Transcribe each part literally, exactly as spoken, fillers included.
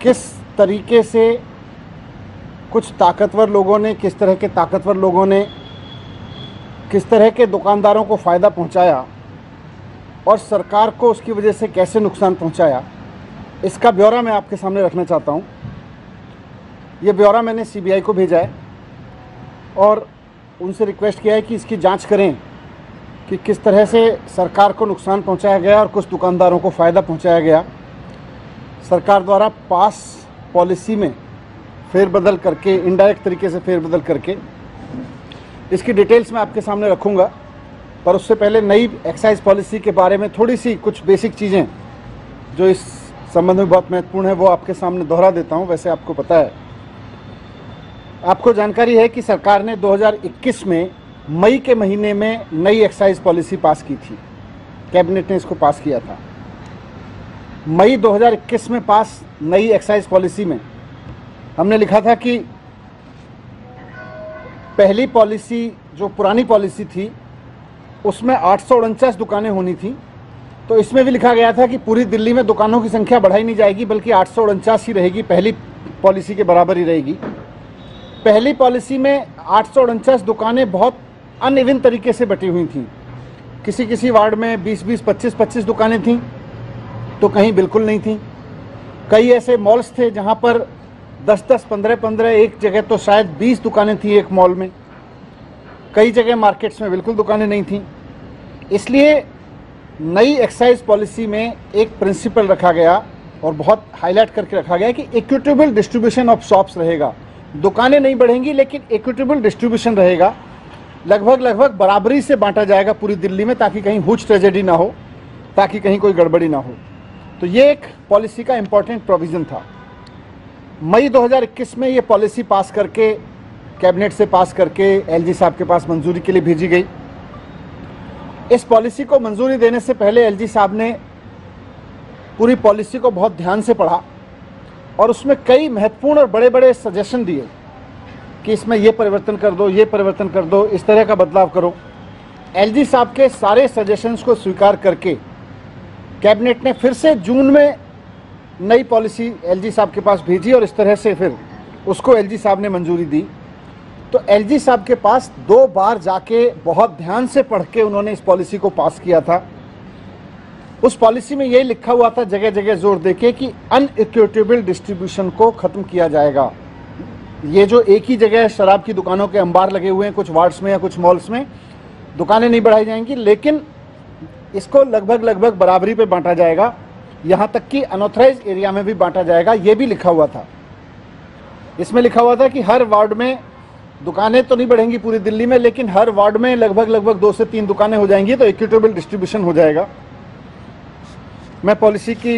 किस तरीके से कुछ ताकतवर लोगों ने, किस तरह के ताकतवर लोगों ने किस तरह के दुकानदारों को फ़ायदा पहुंचाया और सरकार को उसकी वजह से कैसे नुकसान पहुंचाया, इसका ब्यौरा मैं आपके सामने रखना चाहता हूं। ये ब्यौरा मैंने सीबीआई को भेजा है और उनसे रिक्वेस्ट किया है कि इसकी जांच करें कि किस तरह से सरकार को नुकसान पहुंचाया गया और कुछ दुकानदारों को फ़ायदा पहुंचाया गया सरकार द्वारा पास पॉलिसी में फेरबदल करके, इनडायरेक्ट तरीके से फेरबदल करके। इसकी डिटेल्स मैं आपके सामने रखूंगा, पर उससे पहले नई एक्साइज पॉलिसी के बारे में थोड़ी सी कुछ बेसिक चीज़ें जो इस संबंध में बहुत महत्वपूर्ण है वो आपके सामने दोहरा देता हूं। वैसे आपको पता है, आपको जानकारी है कि सरकार ने दो हज़ार इक्कीस में मई के महीने में नई एक्साइज पॉलिसी पास की थी। कैबिनेट ने इसको पास किया था। मई दो हज़ार इक्कीस में पास नई एक्साइज पॉलिसी में हमने लिखा था कि पहली पॉलिसी, जो पुरानी पॉलिसी थी, उसमें आठ सौ उनचास दुकानें होनी थी। तो इसमें भी लिखा गया था कि पूरी दिल्ली में दुकानों की संख्या बढ़ाई नहीं जाएगी, बल्कि आठ सौ उनचास ही रहेगी, पहली पॉलिसी के बराबर ही रहेगी। पहली पॉलिसी में आठ सौ उनचास दुकानें बहुत अनइवन तरीके से बटी हुई थीं। किसी किसी वार्ड में बीस बीस, पच्चीस पच्चीस दुकानें थीं, तो कहीं बिल्कुल नहीं थीं। कई ऐसे मॉल्स थे जहां पर दस दस, पंद्रह पंद्रह, एक जगह तो शायद बीस दुकानें थीं एक मॉल में। कई जगह मार्केट्स में बिल्कुल दुकानें नहीं थीं। इसलिए नई एक्साइज पॉलिसी में एक प्रिंसिपल रखा गया और बहुत हाईलाइट करके रखा गया कि इक्विटेबल डिस्ट्रीब्यूशन ऑफ शॉप्स रहेगा। दुकानें नहीं बढ़ेंगी, लेकिन इक्विटेबल डिस्ट्रीब्यूशन रहेगा। लगभग लगभग बराबरी से बांटा जाएगा पूरी दिल्ली में, ताकि कहीं हुज ट्रेजेडी ना हो, ताकि कहीं कोई गड़बड़ी ना हो। तो ये एक पॉलिसी का इंपॉर्टेंट प्रोविज़न था। मई दो हज़ार इक्कीस में ये पॉलिसी पास करके, कैबिनेट से पास करके एलजी साहब के पास मंजूरी के लिए भेजी गई। इस पॉलिसी को मंजूरी देने से पहले एलजी साहब ने पूरी पॉलिसी को बहुत ध्यान से पढ़ा और उसमें कई महत्वपूर्ण और बड़े बड़े सजेशन दिए कि इसमें ये परिवर्तन कर दो, ये परिवर्तन कर दो, इस तरह का बदलाव करो। एलजी साहब के सारे सजेशंस को स्वीकार करके कैबिनेट ने फिर से जून में नई पॉलिसी एलजी साहब के पास भेजी और इस तरह से फिर उसको एलजी साहब ने मंजूरी दी। तो एलजी साहब के पास दो बार जाके बहुत ध्यान से पढ़ के उन्होंने इस पॉलिसी को पास किया था। उस पॉलिसी में यही लिखा हुआ था, जगह जगह जोर देके, कि अनइक्विटेबल डिस्ट्रीब्यूशन को खत्म किया जाएगा। ये जो एक ही जगह शराब की दुकानों के अंबार लगे हुए हैं कुछ वार्ड्स में या कुछ मॉल्स में, दुकानें नहीं बढ़ाई जाएंगी, लेकिन इसको लगभग लगभग बराबरी पे बांटा जाएगा। यहाँ तक कि अनऑथराइज एरिया में भी बांटा जाएगा, ये भी लिखा हुआ था। इसमें लिखा हुआ था कि हर वार्ड में दुकानें तो नहीं बढ़ेंगी पूरी दिल्ली में, लेकिन हर वार्ड में लगभग लगभग दो से तीन दुकानें हो जाएंगी, तो इक्विटेबल डिस्ट्रीब्यूशन हो जाएगा। मैं पॉलिसी की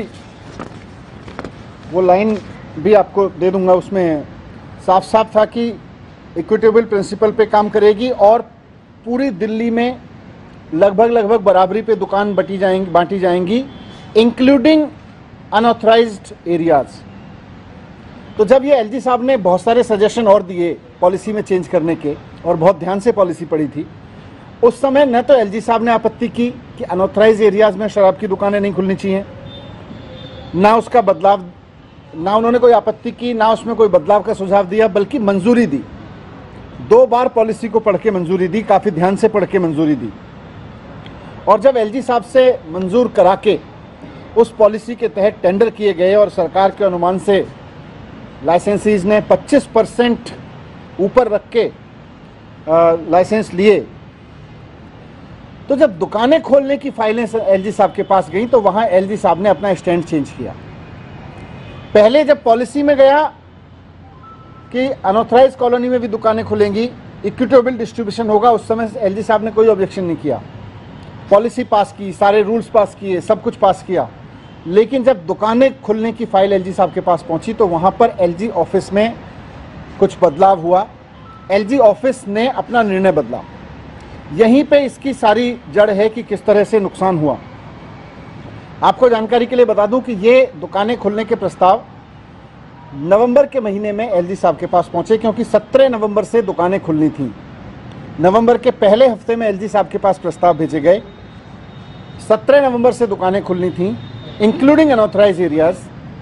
वो लाइन भी आपको दे दूंगा, उसमें साफ साफ था कि इक्विटेबल प्रिंसिपल पे काम करेगी और पूरी दिल्ली में लगभग लगभग बराबरी पे दुकान बटी जाएंगी बांटी जाएंगी, इंक्लूडिंग अनऑथराइज्ड एरियाज। तो जब ये एलजी साहब ने बहुत सारे सजेशन और दिए पॉलिसी में चेंज करने के और बहुत ध्यान से पॉलिसी पढ़ी थी, उस समय न तो एलजी साहब ने आपत्ति की कि अनऑथराइज एरियाज में शराब की दुकानें नहीं खुलनी चाहिए, ना उसका बदलाव, ना उन्होंने कोई आपत्ति की, ना उसमें कोई बदलाव का सुझाव दिया, बल्कि मंजूरी दी। दो बार पॉलिसी को पढ़ के मंजूरी दी, काफ़ी ध्यान से पढ़ के मंजूरी दी। और जब एलजी साहब से मंजूर करा के उस पॉलिसी के तहत टेंडर किए गए और सरकार के अनुमान से लाइसेंसीज ने पच्चीस परसेंट ऊपर रख के लाइसेंस लिए, तो जब दुकानें खोलने की फाइलें एलजी साहब के पास गई तो वहां एलजी साहब ने अपना स्टैंड चेंज किया। पहले जब पॉलिसी में गया कि अनऑथराइज कॉलोनी में भी दुकानें खुलेंगी, इक्विटेबल डिस्ट्रीब्यूशन होगा, उस समय एलजी साहब ने कोई ऑब्जेक्शन नहीं किया। पॉलिसी पास की, सारे रूल्स पास किए, सब कुछ पास किया। लेकिन जब दुकानें खुलने की फाइल एलजी साहब के पास पहुंची तो वहां पर एलजी ऑफिस में कुछ बदलाव हुआ। एलजी ऑफिस ने अपना निर्णय बदला। यहीं पे इसकी सारी जड़ है कि किस तरह से नुकसान हुआ। आपको जानकारी के लिए बता दूं कि ये दुकानें खुलने के प्रस्ताव नवंबर के महीने में एलजी साहब के पास पहुंचे, क्योंकि सत्रह नवंबर से दुकानें खुलनी थीं। नवंबर के पहले हफ्ते में एलजी साहब के पास प्रस्ताव भेजे गए। सत्रह नवंबर से दुकानें खुलनी थीं, इंक्लूडिंग अनऑथराइज एरियाज।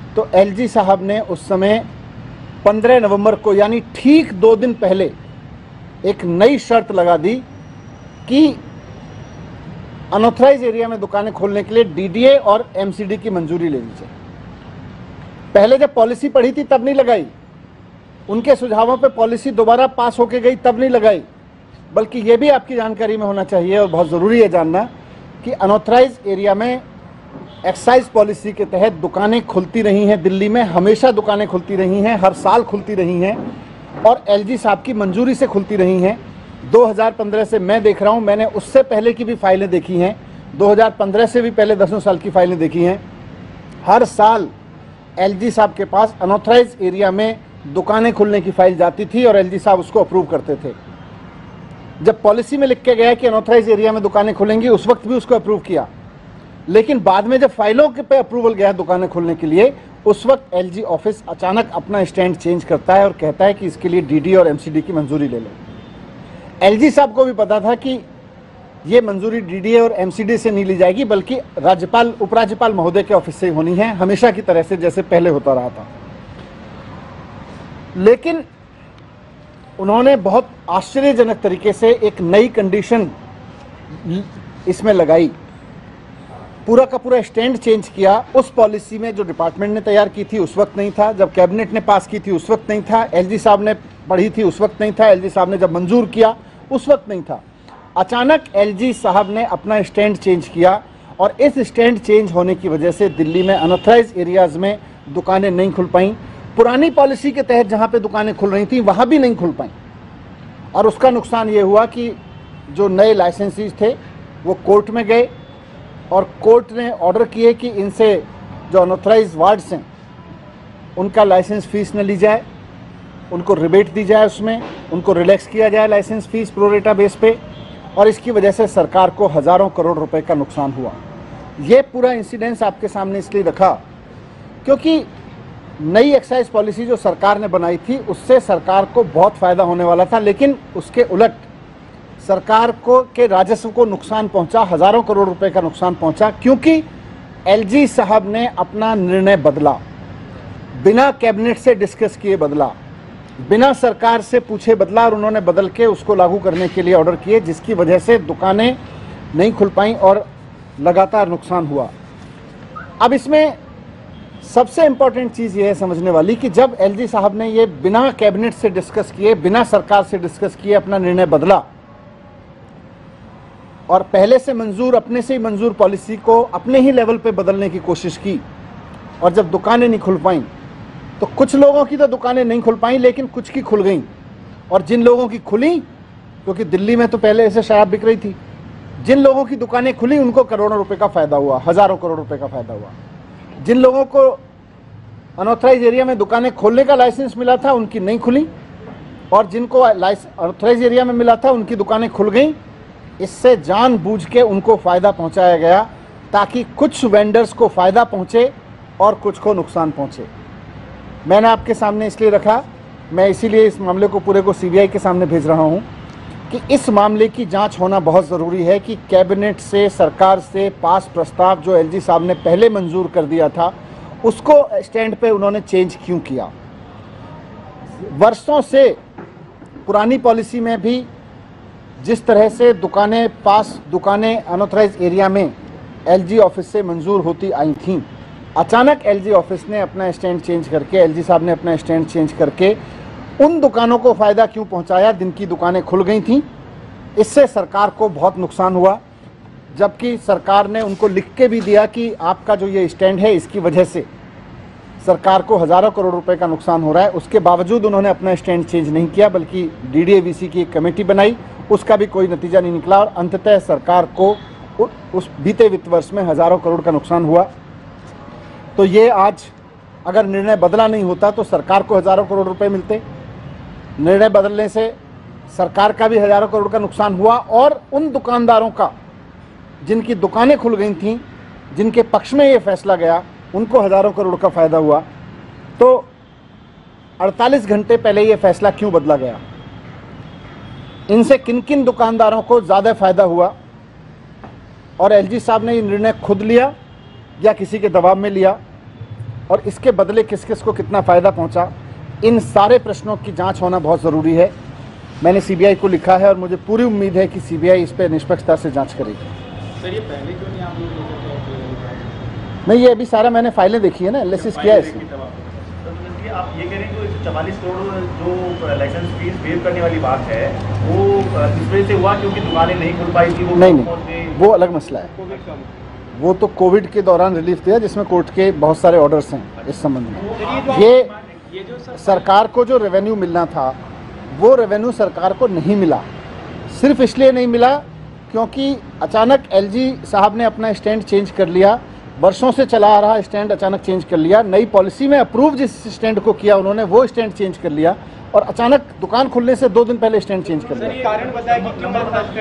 तो एलजी साहब ने उस समय पंद्रह नवंबर को यानी ठीक दो दिन पहले एक नई शर्त लगा दी कि अनऑथराइज एरिया में दुकानें खोलने के लिए डीडीए और एमसीडी की मंजूरी लेनी चाहिए। पहले जब पॉलिसी पढ़ी थी तब नहीं लगाई, उनके सुझावों पे पॉलिसी दोबारा पास होके गई तब नहीं लगाई, बल्कि ये भी आपकी जानकारी में होना चाहिए और बहुत ज़रूरी है जानना कि अनऑथराइज एरिया में एक्साइज पॉलिसी के तहत दुकानें खुलती रही हैं। दिल्ली में हमेशा दुकानें खुलती रही हैं, हर साल खुलती रही हैं और एलजी साहब की मंजूरी से खुलती रही हैं। दो हज़ार पंद्रह से मैं देख रहा हूं, मैंने उससे पहले की भी फाइलें देखी हैं, दो हज़ार पंद्रह से भी पहले दसों साल की फाइलें देखी हैं। हर साल एलजी साहब के पास अनऑथराइज एरिया में दुकानें खुलने की फाइल जाती थी और एलजी साहब उसको अप्रूव करते थे। जब पॉलिसी में लिख के गया कि अनऑथराइज एरिया में दुकानें खुलेंगी, उस वक्त भी उसको अप्रूव किया, लेकिन बाद में जब फाइलों के पे अप्रूवल गया दुकानें खोलने के लिए, उस वक्त एलजी ऑफिस अचानक अपना स्टैंड चेंज करता है और कहता है कि इसके लिए डीडी और एमसीडी की मंजूरी ले लो। एलजी साहब को भी पता था कि ये मंजूरी डीडी और एमसीडी से नहीं ली जाएगी, बल्कि राज्यपाल उपराज्यपाल महोदय के ऑफिस से होनी है, हमेशा की तरह से जैसे पहले होता रहा था। लेकिन उन्होंने बहुत आश्चर्यजनक तरीके से एक नई कंडीशन इसमें लगाई, पूरा का पूरा स्टैंड चेंज किया। उस पॉलिसी में जो डिपार्टमेंट ने तैयार की थी उस वक्त नहीं था, जब कैबिनेट ने पास की थी उस वक्त नहीं था, एलजी साहब ने पढ़ी थी उस वक्त नहीं था, एलजी साहब ने जब मंजूर किया उस वक्त नहीं था। अचानक एलजी साहब ने अपना स्टैंड चेंज किया और इस स्टैंड चेंज होने की वजह से दिल्ली में अनऑथराइज एरियाज में दुकानें नहीं खुल पाईं। पुरानी पॉलिसी के तहत जहाँ पे दुकानें खुल रही थी वहाँ भी नहीं खुल पाईं और उसका नुकसान ये हुआ कि जो नए लाइसेंसीज थे वो कोर्ट में गए और कोर्ट ने ऑर्डर किए कि इनसे जो अनऑथराइज वार्ड्स हैं उनका लाइसेंस फीस न ली जाए, उनको रिबेट दी जाए, उसमें उनको रिलैक्स किया जाए लाइसेंस फीस प्रोरेटा बेस पे, और इसकी वजह से सरकार को हज़ारों करोड़ रुपए का नुकसान हुआ। ये पूरा इंसिडेंस आपके सामने इसलिए रखा क्योंकि नई एक्साइज पॉलिसी जो सरकार ने बनाई थी उससे सरकार को बहुत फ़ायदा होने वाला था, लेकिन उसके उलट सरकार को के राजस्व को नुकसान पहुंचा, हज़ारों करोड़ रुपए का नुकसान पहुंचा, क्योंकि एलजी साहब ने अपना निर्णय बदला, बिना कैबिनेट से डिस्कस किए बदला, बिना सरकार से पूछे बदला और उन्होंने बदल के उसको लागू करने के लिए ऑर्डर किए, जिसकी वजह से दुकानें नहीं खुल पाईं और लगातार नुकसान हुआ। अब इसमें सबसे इम्पॉर्टेंट चीज़ ये है समझने वाली कि जब एलजी साहब ने ये बिना कैबिनेट से डिस्कस किए, बिना सरकार से डिस्कस किए अपना निर्णय बदला और पहले से मंजूर अपने से ही मंजूर पॉलिसी को अपने ही लेवल पे बदलने की कोशिश की, और जब दुकानें नहीं खुल पाईं तो कुछ लोगों की तो दुकानें नहीं खुल पाईं लेकिन कुछ की खुल गईं, और जिन लोगों की खुली, क्योंकि दिल्ली में तो पहले ऐसे शराब बिक रही थी, जिन लोगों की दुकानें खुली उनको करोड़ों रुपए का फ़ायदा हुआ, हज़ारों करोड़ रुपए का फ़ायदा हुआ। जिन लोगों को अनऑथराइज एरिया में दुकानें खोलने का लाइसेंस मिला था उनकी नहीं खुली, और जिनको अनऑथराइज एरिया में मिला था उनकी दुकानें खुल गईं। इससे जानबूझ के उनको फ़ायदा पहुंचाया गया ताकि कुछ वेंडर्स को फ़ायदा पहुंचे और कुछ को नुकसान पहुंचे। मैंने आपके सामने इसलिए रखा, मैं इसीलिए इस मामले को पूरे को सीबीआई के सामने भेज रहा हूं कि इस मामले की जांच होना बहुत ज़रूरी है कि कैबिनेट से, सरकार से पास प्रस्ताव जो एलजी साहब ने पहले मंजूर कर दिया था उसको स्टैंड पे उन्होंने चेंज क्यों किया। वर्षों से पुरानी पॉलिसी में भी जिस तरह से दुकानें पास दुकानें अनऑथराइज एरिया में एलजी ऑफिस से मंजूर होती आई थीं, अचानक एलजी ऑफिस ने अपना स्टैंड चेंज करके, एलजी साहब ने अपना स्टैंड चेंज करके उन दुकानों को फ़ायदा क्यों पहुंचाया जिनकी दुकानें खुल गई थीं। इससे सरकार को बहुत नुकसान हुआ, जबकि सरकार ने उनको लिख के भी दिया कि आपका जो ये स्टैंड है इसकी वजह से सरकार को हज़ारों करोड़ रुपए का नुकसान हो रहा है। उसके बावजूद उन्होंने अपना स्टैंड चेंज नहीं किया, बल्कि डीडीएवीसी की एक कमेटी बनाई, उसका भी कोई नतीजा नहीं निकला और अंततः सरकार को उस बीते वित्त वर्ष में हज़ारों करोड़ का नुकसान हुआ। तो ये आज अगर निर्णय बदला नहीं होता तो सरकार को हज़ारों करोड़ रुपए मिलते, निर्णय बदलने से सरकार का भी हज़ारों करोड़ का नुकसान हुआ और उन दुकानदारों का जिनकी दुकानें खुल गई थीं, जिनके पक्ष में ये फैसला गया, उनको हज़ारों करोड़ का फ़ायदा हुआ। तो अड़तालीस घंटे पहले ये फैसला क्यों बदला गया, इनसे किन किन दुकानदारों को ज़्यादा फ़ायदा हुआ और एलजी साहब ने ये निर्णय खुद लिया या किसी के दबाव में लिया, और इसके बदले किस किस को कितना फ़ायदा पहुंचा, इन सारे प्रश्नों की जांच होना बहुत ज़रूरी है। मैंने सीबीआई को लिखा है और मुझे पूरी उम्मीद है कि सीबीआई इस पर निष्पक्षता से जांच करेगी। सर ये पहले क्यों नहीं आप लोग नहीं, ये अभी सारा मैंने फाइलें देखी है ना, एनालिसिस किया है इसमें। आप ये कह रहे हैं कि चवालीस करोड़ जो लाइसेंस फीस वेव करने वाली बात है वो इस वजह से हुआ क्योंकि दुकानें नहीं खुल पाई थी? वो नहीं नहीं, वो अलग मसला है। वो तो कोविड के दौरान रिलीफ दिया जिसमें कोर्ट के बहुत सारे ऑर्डर्स हैं इस संबंध में। ये सरकार को जो रेवेन्यू मिलना था वो रेवेन्यू सरकार को नहीं मिला। सिर्फ इसलिए नहीं मिला क्योंकि अचानक एलजी साहब ने अपना स्टैंड चेंज कर लिया। वर्षों से चला आ रहा स्टैंड अचानक चेंज कर लिया। नई पॉलिसी में अप्रूव जिस स्टैंड को किया उन्होंने वो स्टैंड चेंज कर लिया और अचानक दुकान खुलने से दो दिन पहले स्टैंड चेंज कर लिया। कारण बताया कि क्यों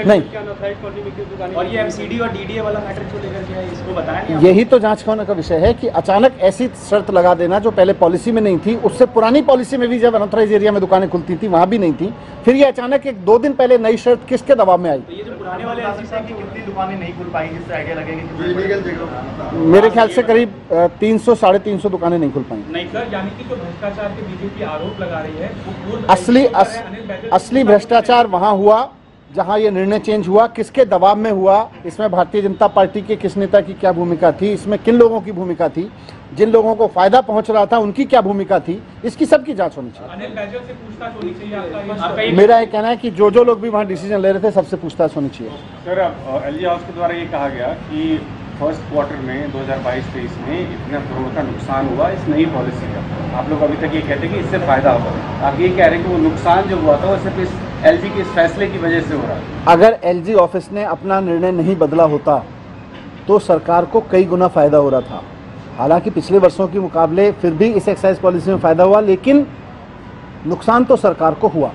नहीं, और ये एमसीडी और डीडीए वाला मैटर क्यों लेकर के आए, इसको बताया नहीं? यही तो जांच होने का विषय है कि अचानक ऐसी शर्त लगा देना जो पहले पॉलिसी में नहीं थी। उससे पुरानी पॉलिसी में भी जब अनऑथराइज एरिया में दुकानें खुलती थी वहां भी नहीं थी, फिर ये अचानक एक दो दिन पहले नई शर्त किसके दबाव में आई? ये जो पुराने वाले कितनी दुकानें नहीं खुल पाई, जिससे आइडिया लगेगा? मेरे ख्याल से करीब तीन सौ साढ़े तीन सौ दुकानें नहीं खुल पाई। नहीं सर, यानी कि जो भ्रष्टाचार के बीजेपी आरोप लगा रही है वो असली अस, असली भ्रष्टाचार वहां हुआ जहां ये निर्णय चेंज हुआ। किसके दबाव में हुआ, इसमें भारतीय जनता पार्टी के किस नेता की क्या भूमिका थी, इसमें किन लोगों की भूमिका थी, जिन लोगों को फायदा पहुंच रहा था उनकी क्या भूमिका थी, इसकी सबकी जांच होनी चाहिए। अनिल बैजल से पूछताछ होनी चाहिए। मेरा ये कहना है कि जो जो लोग भी वहाँ डिसीजन ले रहे थे सबसे पूछताछ होनी चाहिए। सर, एलजी हाउस के द्वारा ये कहा गया कि फर्स्ट क्वार्टर में दो हज़ार बाईस तेईस में इतना करोड़ का नुकसान हुआ इस नई पॉलिसी का। आप लोग अभी तक ये कहते हैं कि इससे फायदा होगा, आप ये कह रहे हैं कि वो नुकसान जो हुआ था वो सिर्फ इस एलजी के इस फैसले की वजह से हो रहा है। अगर एलजी ऑफिस ने अपना निर्णय नहीं बदला होता तो सरकार को कई गुना फायदा हो रहा था। हालांकि पिछले वर्षों के मुकाबले फिर भी इस एक्साइज पॉलिसी में फायदा हुआ, लेकिन नुकसान तो सरकार को हुआ।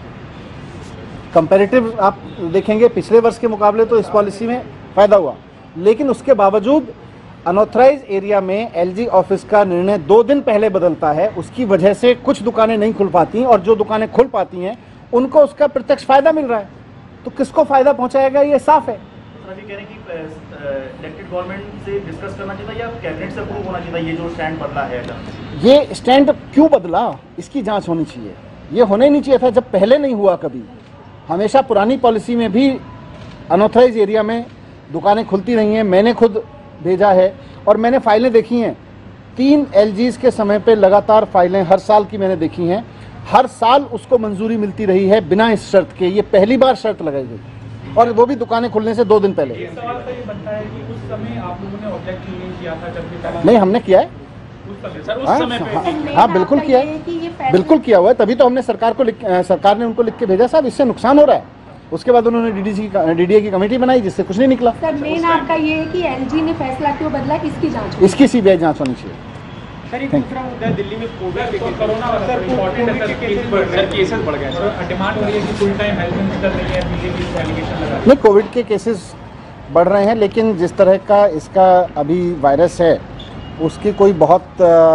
कंपैरेटिव आप देखेंगे पिछले वर्ष के मुकाबले तो इस पॉलिसी में फायदा हुआ, लेकिन उसके बावजूद अनऑथराइज एरिया में एलजी ऑफिस का निर्णय दो दिन पहले बदलता है। उसकी वजह से कुछ दुकानें नहीं खुल पाती और जो दुकानें खुल पाती हैं उनको उसका प्रत्यक्ष फायदा मिल रहा है। तो किसको फायदा पहुंचाएगा ये साफ है। कह रहे हैं कि इलेक्टेड गवर्नमेंट से डिस्कस करना चाहिए या कैबिनेट से अप्रूव होना चाहिए ये जो स्टैंड बदला है? ये स्टैंड क्यों बदला इसकी जांच होनी चाहिए। ये होना ही नहीं चाहिए था जब पहले नहीं हुआ कभी। हमेशा पुरानी पॉलिसी में भी अनऑथराइज एरिया में दुकानें खुलती रही हैं। मैंने खुद भेजा है और मैंने फाइलें देखी हैं। तीन एलजीज के समय पे लगातार फाइलें हर साल की मैंने देखी हैं। हर साल उसको मंजूरी मिलती रही है बिना इस शर्त के। ये पहली बार शर्त लगाई गई और वो भी दुकानें खुलने से दो दिन पहले। ये सवाल तो ये बनता है कि उस समय आप लोगों ने ऑब्जेक्ट नहीं किया था जब? नहीं, हमने किया है। सर, उस हाँ, समय पे हाँ, हाँ बिल्कुल किया है, बिल्कुल किया हुआ है। तभी तो हमने सरकार को लिख, सरकार ने उनको लिख के भेजा साहब इससे नुकसान हो रहा है। उसके बाद उन्होंने डीडीसी की डीडीए की कमेटी बनाई जिससे कुछ नहीं निकला। सर, मेन आपका ये है कि एलजी ने फैसला क्यों बदला, इसकी जांच हो। इसकी सीबीआई जांच होनी चाहिए। सर, एक दूसरा मुद्दा है दिल्ली में कोविड के कोरोना सर इंपॉर्टेंट है सर, केसेस बढ़ गए सर। डिमांड हो रही है कि फुल टाइम हेल्थ मिनिस्टर नहीं है, बीजेपी इस एलिगेशन लगा। नहीं, कोविड के केसेस बढ़ रहे हैं, लेकिन जिस तरह का इसका अभी वायरस है उसकी कोई बहुत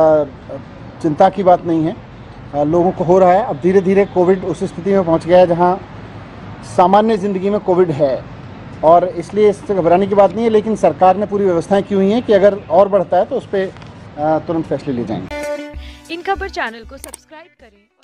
चिंता की बात नहीं है। लोगों को हो रहा है। अब धीरे धीरे कोविड उस स्थिति में पहुंच गया है जहां सामान्य ज़िंदगी में कोविड है और इसलिए इससे घबराने की बात नहीं है। लेकिन सरकार ने पूरी व्यवस्थाएं की हुई हैं कि अगर और बढ़ता है तो उस पर तुरंत फैसले लिए जाएंगे। इन खबर चैनल को सब्सक्राइब करें।